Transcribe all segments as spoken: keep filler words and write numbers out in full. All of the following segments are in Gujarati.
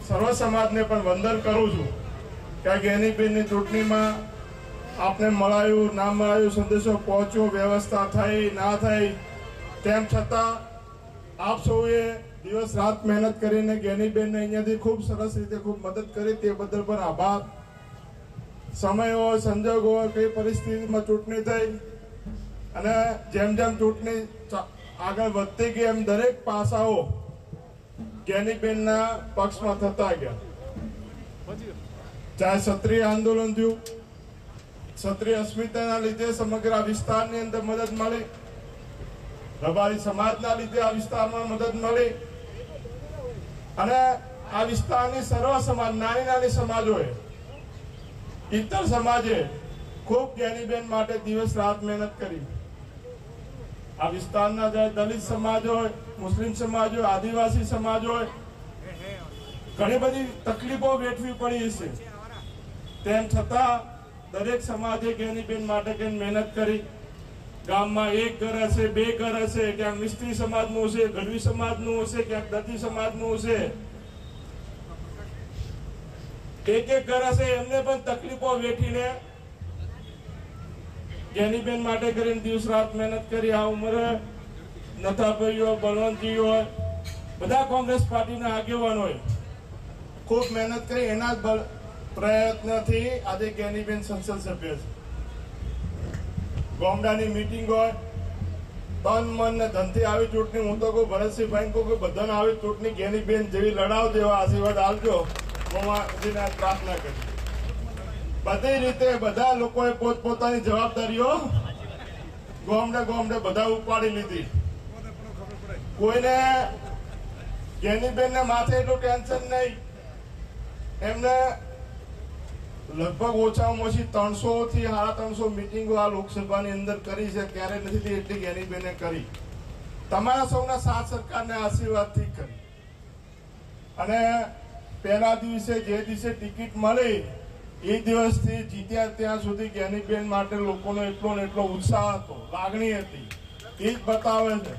સર્વ સમાજને પણ વંદન કરું છું કે જ્ઞાનીબેનની ચૂંટણીમાં આપને મળાયું ના મળાયું, સંદેશો પહોંચ્યો, વ્યવસ્થા થઈ ના થઈ, તેમ છતાં આપ સૌએ દિવસ રાત મહેનત કરીને જ્ઞાનીબેનને અહીંયાથી ખૂબ સરસ રીતે ખૂબ મદદ કરી, તે બદલ પણ આભાર. સમય હોય, સંજોગ હોય, કઈ પરિસ્થિતિમાં ચૂંટણી થઈ અને જેમ જેમ ચૂંટણી આગળ વધતી ગઈ એમ દરેક પાસાઓ જ્ઞાનીબેનના પક્ષમાં થતા ગયા. ચાહે ક્ષત્રિય આંદોલન થયું, ક્ષત્રિય અસ્મિતાના લીધે સમગ્ર વિસ્તારની અંદર મદદ મળી, રબારી સમાજના લીધે આ વિસ્તારમાં મદદ મળી અને આ વિસ્તારની સર્વ સમાજ, નાની નાની સમાજોએ, ઇતર સમાજે ખૂબ જ્ઞાનીબેન માટે દિવસ રાત મહેનત કરી. આ વિસ્તારના દલિત સમાજ હોય, મુસ્લિમ સમાજ હોય, આદિવાસી સમાજ હોય, ઘણી બધી તકલીફો વેઠવી પડી હશે, તેમ છતાં દરેક સમાજે જ્ઞાનીબેન માટે કઈ મહેનત કરી. ગામમાં એક ઘર હશે, બે ઘર હશે, ક્યાંક મિસ્ત્રી સમાજનું હશે, ગઢવી સમાજનું હશે, ક્યાંક દર્દી સમાજનું હશે, એક એક ઘર હશે, એમને પણ તકલીફો વેઠીને જ્ઞાનીબેન માટે કરીને દિવસ રાત મહેનત કરી. આ ઉંમરે નથાભાઈ હોય, બળવંતજી હોય, બધા કોંગ્રેસ પાર્ટીના આગેવાનોએ ખૂબ મહેનત કરી. એના જ પ્રયત્નથી આજે જ્ઞાનીબેન સંસદ સભ્ય છે. ગામડાની મીટિંગ હોય, તન મન ને ધનથી આવી ચૂંટણી, હું તો કહું ભરતસિંહભાઈ કહું કે બધાને આવી ચૂંટણી જ્ઞાનીબેન જેવી લડાવ જેવા આશીર્વાદ આપજો, પ્રાર્થના કરી. બધી રીતે બધા લોકોએ પોતપોતાની જવાબદારીઓ ગામડે ગામડે બધા ઉપાડી લીધી. કોઈને જ્ઞાનીબેન ને માથે એટલું ટેન્શન નહીં. એમને લગભગ ઓછામાં ઓછી ત્રણસો થી સાડા ત્રણસો મિટિંગો આ લોકસભાની અંદર કરી છે, ત્યારે નથી એટલી જ્ઞાનીબેને કરી. તમારા સૌના સાથ સરકારને આશીર્વાદથી કરી. અને પહેલા દિવસે જે દિવસે ટિકિટ મળી એ દિવસથી જીત્યા ત્યાં સુધી જ્ઞાનીબેન માટે લોકોનો એટલો ને એટલો ઉત્સાહ હતો, લાગણી હતી. એ જ બતાવે છે.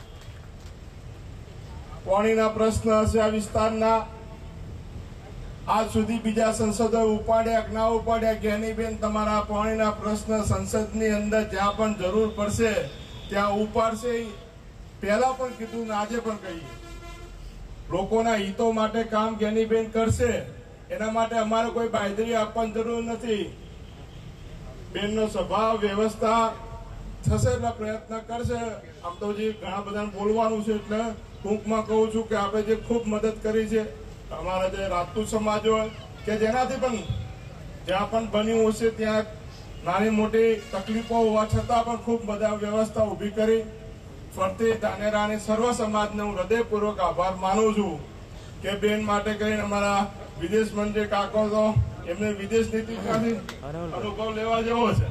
પાણીના પ્રશ્ન હશે આ વિસ્તારના, આજ સુધી બીજા સંસદો ઉપાડ્યા કે ના ઉપાડ્યા, જ્ઞાનીબેન તમારા પાણીના પ્રશ્ન સંસદની અંદર જ્યાં પણ જરૂર પડશે ત્યાં ઉપાડશે. પહેલા પણ કીધું ને આજે પણ કહીએ, લોકોના હિતો માટે કામ જ્ઞાનીબેન કરશે. એના માટે અમારે કોઈ બાંયધરી આપવાની જરૂર નથી. બેનનો સ્વભાવ, વ્યવસ્થા થશે એટલે પ્રયત્ન કરશે. આમ તો જે ઘણા બધાને બોલવાનું છે એટલે ટૂંકમાં કહું છું કે આપણે જે ખૂબ મદદ કરી છે, અમારા જે રાજપૂત સમાજ હોય કે જેનાથી પણ જ્યાં પણ બન્યું હશે ત્યાં નાની મોટી તકલીફો હોવા છતાં પણ ખૂબ બધા વ્યવસ્થા ઉભી કરી. ફરતી ધાનેરાની સર્વ સમાજને હું હૃદયપૂર્વક આભાર માનું છું કે બેન માટે કરીને અમારા વિદેશ મંત્રી કાકો તો એમને વિદેશ નીતિમાંથી અનુભવ લેવા જેવો છે.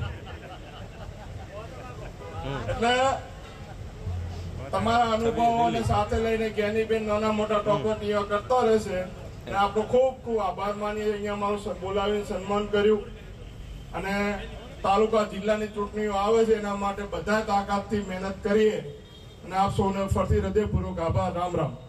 એટલે તમારા અનુભવોને સાથે લઈને જ્ઞાનીબેન નાના મોટા ટોપટીઓ કરતો રહેશે. અને આપણો ખૂબ ખૂબ આભાર માનીએ. અહીંયા મારું બોલાવીને સન્માન કર્યું. અને તાલુકા જિલ્લાની ચૂંટણીઓ આવે છે એના માટે બધા તાકાતથી મહેનત કરીએ. અને આપ સૌને ફરીથી હૃદયપૂર્વક આભાર. રામ રામ.